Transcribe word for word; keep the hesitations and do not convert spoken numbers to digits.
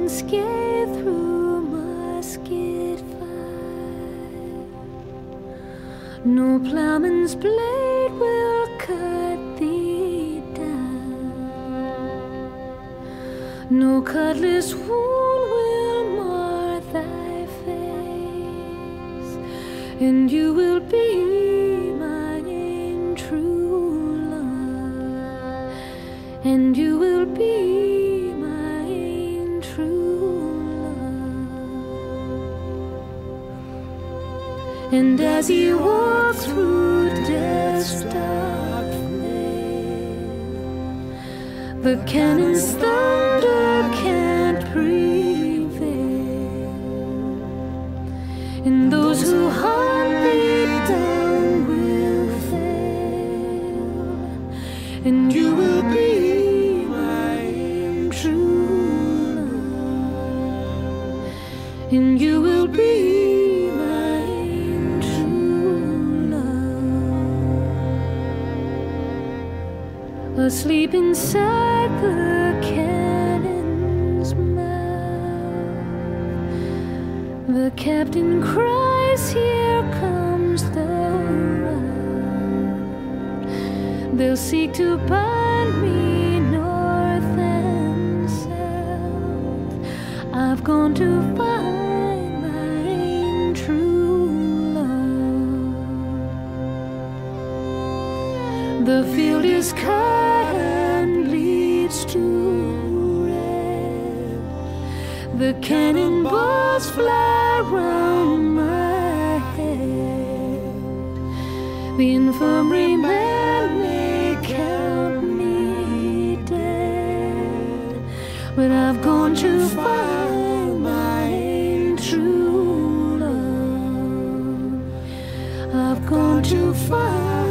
unscathed through musket fire. No plowman's blade will cut thee down. No cutlass wound will mar thy face, and you will be mine true love, and you will be mine true love. And as he walked through death's dark vale, the cannon's thunder can't prevail, and those who hunt thee down will fail, and you will be mine true love, and you will be mine true love. Asleep inside the cannon's mouth, the captain cries, "Here comes the rout." They'll seek to bind me north and south. I've gone to find mine true love. The field is cut and leads to red. The cannonballs fly round my head. The infirmary man may count me dead, but I've gone to find mine true love. I've gone to find